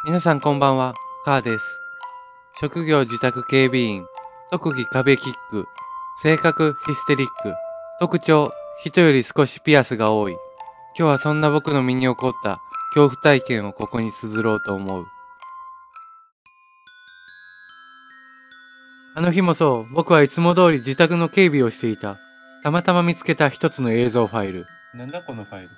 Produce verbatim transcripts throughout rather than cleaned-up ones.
皆さんこんばんは、カーです。職業自宅警備員、特技壁キック、性格ヒステリック、特徴人より少しピアスが多い。今日はそんな僕の身に起こった恐怖体験をここに綴ろうと思う。あの日もそう、僕はいつも通り自宅の警備をしていた。たまたま見つけた一つの映像ファイル。なんだこのファイル。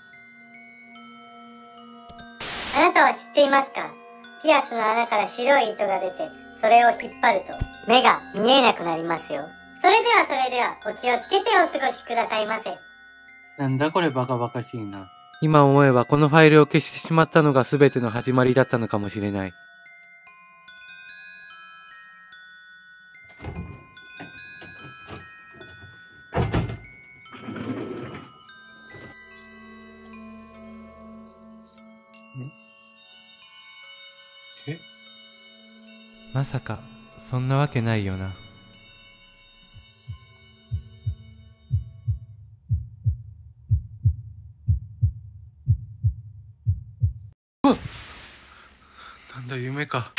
あなたは知っていますか？ピアスの穴から白い糸が出て、それを引っ張ると目が見えなくなりますよ。それではそれではお気をつけてお過ごしくださいませ。 なんだこれバカバカしいな。今思えばこのファイルを消してしまったのが全ての始まりだったのかもしれない。え？まさかそんなわけないよな。うわっ！なんだ夢か。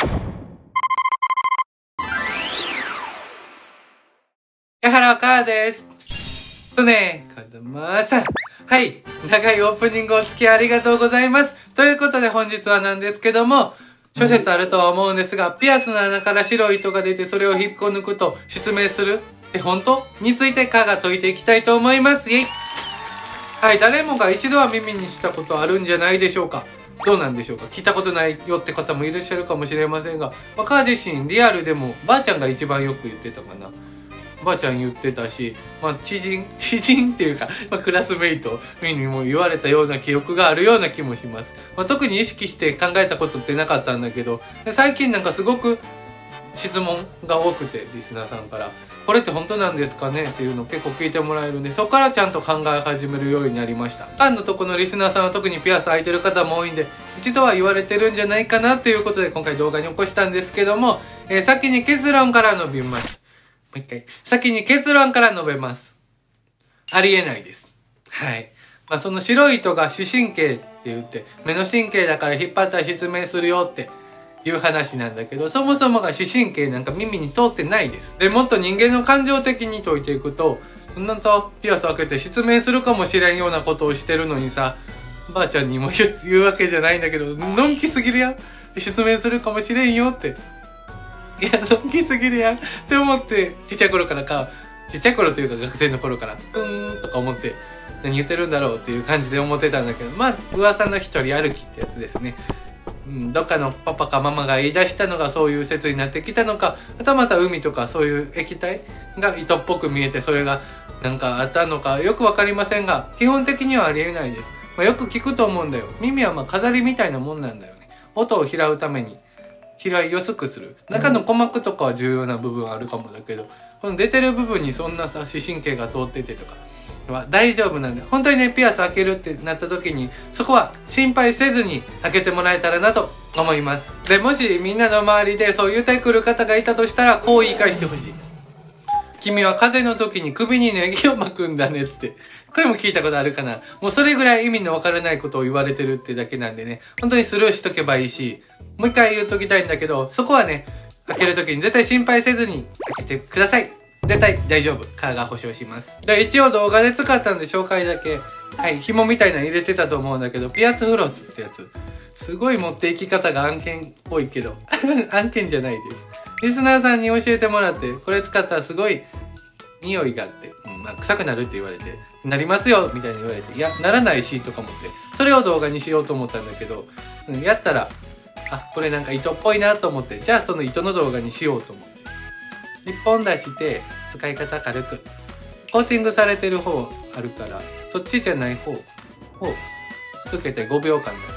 やはらかーです。とね、かだまーさん。はい。長いオープニングお付き合いありがとうございます。ということで本日はなんですけども、諸説あるとは思うんですが、ピアスの穴から白い糸が出てそれを引っこ抜くと失明するって本当についてかが解いていきたいと思います。イェイ。はい。誰もが一度は耳にしたことあるんじゃないでしょうか。どうなんでしょうか。聞いたことないよって方もいらっしゃるかもしれませんが、まあ、カー自身リアルでもばあちゃんが一番よく言ってたかな。ばあちゃん言ってたし、まあ、知人、知人っていうか、まあ、クラスメイトにも言われたような記憶があるような気もします。まあ、特に意識して考えたことってなかったんだけど、最近なんかすごく質問が多くて、リスナーさんから、これって本当なんですかねっていうのを結構聞いてもらえるんで、そこからちゃんと考え始めるようになりました。ファンのとこのリスナーさんは特にピアス開いてる方も多いんで、一度は言われてるんじゃないかなっていうことで今回動画に起こしたんですけども、えー、先に結論から述べます。もう一回。先に結論から述べます。ありえないです。はい。まあ、その白い糸が視神経って言って、目の神経だから引っ張ったら失明するよっていう話なんだけど、そもそもが視神経なんか耳に通ってないです。で、もっと人間の感情的に解いていくと、そんなさ、ピアス開けて失明するかもしれんようなことをしてるのにさ、ばあちゃんにも言う、言うわけじゃないんだけど、のんきすぎるやん。失明するかもしれんよって。いや、のんきすぎるやんって思って、ちっちゃい頃からか、ちっちゃい頃というか学生の頃から、うーんとか思って、何言ってるんだろうっていう感じで思ってたんだけど、まあ、噂の一人歩きってやつですね。うん、どっかのパパかママが言い出したのがそういう説になってきたのか、はたまた海とかそういう液体が糸っぽく見えて、それがなんかあったのかよくわかりませんが、基本的にはありえないです。まあ、よく聞くと思うんだよ。耳はまあ飾りみたいなもんなんだよね。音を拾うために。拾いやすくする。中の鼓膜とかは重要な部分あるかもだけど、この出てる部分にそんなさ、視神経が通っててとかは大丈夫なんで、本当にね、ピアス開けるってなった時に、そこは心配せずに開けてもらえたらなと思います。で、もしみんなの周りでそう言ってくる方がいたとしたら、こう言い返してほしい。君は風邪の時に首にネギを巻くんだねって。これも聞いたことあるかな。もうそれぐらい意味のわからないことを言われてるってだけなんでね。本当にスルーしとけばいいし、もう一回言うときたいんだけど、そこはね、開ける時に絶対心配せずに開けてください。絶対大丈夫。カーが保証します。で、一応動画で使ったんで紹介だけ。はい、紐みたいなの入れてたと思うんだけど、ピアスフロスってやつ。すごい持っていき方が案件っぽいけど、案件じゃないです。リスナーさんに教えてもらって、これ使ったらすごい匂いがあって、うんまあ、臭くなるって言われて、なりますよみたいに言われて、いや、ならないしとか思って、それを動画にしようと思ったんだけど、うん、やったら、あ、これなんか糸っぽいなと思って、じゃあその糸の動画にしようと思って。一本出して、使い方軽く。コーティングされてる方あるから、そっちじゃない方をつけてごびょうかんだって。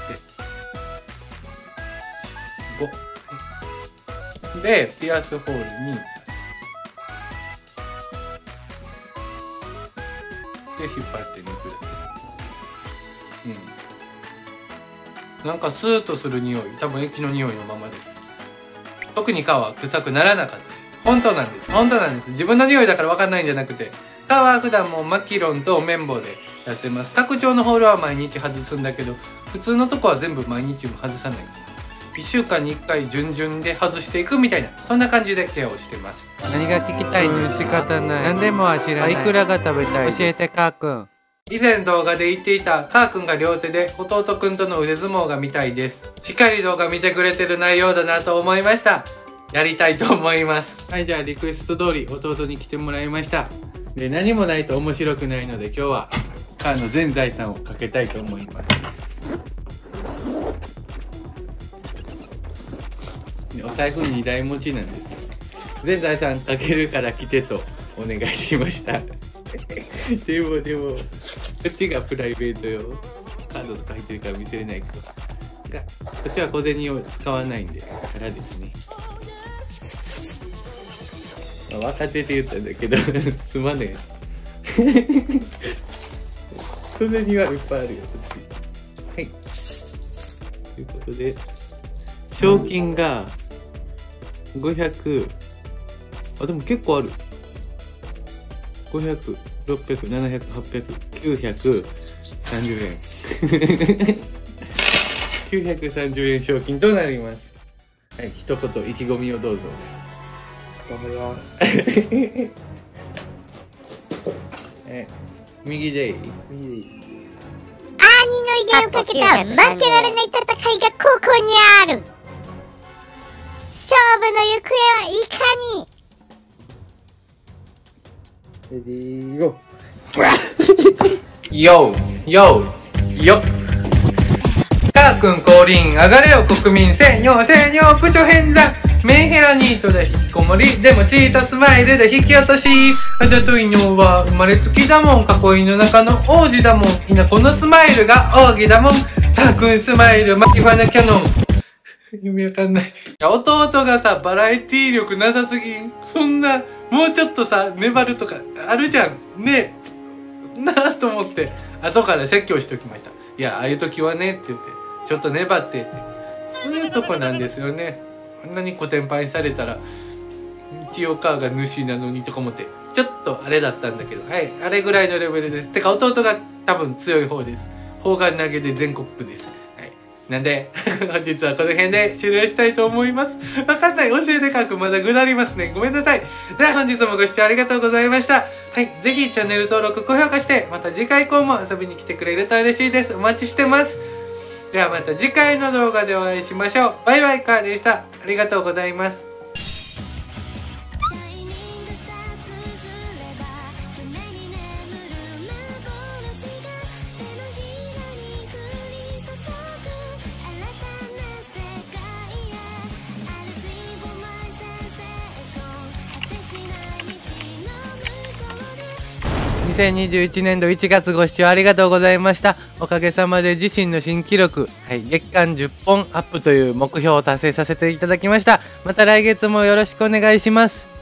ご。はい、で、ピアスホールに刺す。で、引っ張って抜くだけ。うん。なんかスーッとする匂い。多分液の匂いのままで。特に蚊は臭くならなかったです。本当なんです。本当なんです。自分の匂いだから分かんないんじゃなくて。蚊は普段もマキロンと綿棒でやってます。拡張のホールは毎日外すんだけど、普通のとこは全部毎日も外さないかな。 いっしゅうかんにいっかい順々で外していくみたいな、そんな感じでケアをしてます。 何が聞きたいの？仕方ない。何でもは知らない。いくらが食べたい？教えてかーくん。 以前動画で言っていたかーくんが両手で弟くんとの腕相撲が見たいです。しっかり動画見てくれてる内容だなと思いました。やりたいと思います。 はい、じゃあリクエスト通り弟に来てもらいました。で、何もないと面白くないので今日はカーの全財産をかけたいと思います。お財布にだい持ちなんですよ。全財産かけるから来てとお願いしましたでもでもこっちがプライベートよ。カードとか入ってるから見せれないけど、がこっちは小銭を使わないんでからですね。まあ、若手って言ったんだけどすまねえ小銭はいっぱいあるよこっち。はい、ということで賞金がごひゃく、あ、でも結構ある。ごひゃく、ろっぴゃく、ななひゃく、はっぴゃく、きゅうひゃくさんじゅうえんきゅうひゃくさんじゅうえん賞金となります。はい、一言意気込みをどうぞ。 頑張ります。 え、右でいい？ 右でいい。 兄の威厳をかけた負けられない戦いがここにある。勝負の行方はいかに。 レディーゴー。 よーよーよっ、かーくん降臨、上がれよ国民、せんよせんよプチョ変座、メンヘラニートで引きこもり、でもチートスマイルで引き落とし、あざといのは生まれつきだもん、囲いの中の王子だもん、いなこのスマイルが奥義だもん、かーくんスマイルマキファナキャノン意味わかんない。弟がさ、バラエティ力なさすぎん。そんな、もうちょっとさ、粘るとかあるじゃん。ねえ。なぁと思って、後から説教しておきました。いや、ああいう時はね、って言って、ちょっと粘ってって。そういうとこなんですよね。あんなにコテンパンされたら、清川が主なのにとか思って、ちょっとあれだったんだけど、はい、あれぐらいのレベルです。てか、弟が多分強い方です。砲丸投げで全国区です。なんで、本日はこの辺で終了したいと思います。わかんない。教えて書く。まだぐだりますね。ごめんなさい。では本日もご視聴ありがとうございました。はい。ぜひチャンネル登録、高評価して、また次回以降も遊びに来てくれると嬉しいです。お待ちしてます。ではまた次回の動画でお会いしましょう。バイバイカーでした。ありがとうございます。 にせんにじゅういちねんどいちがつご視聴ありがとうございました。おかげさまで自身の新記録、はい、月間じゅっぽんアップという目標を達成させていただきました。また来月もよろしくお願いします。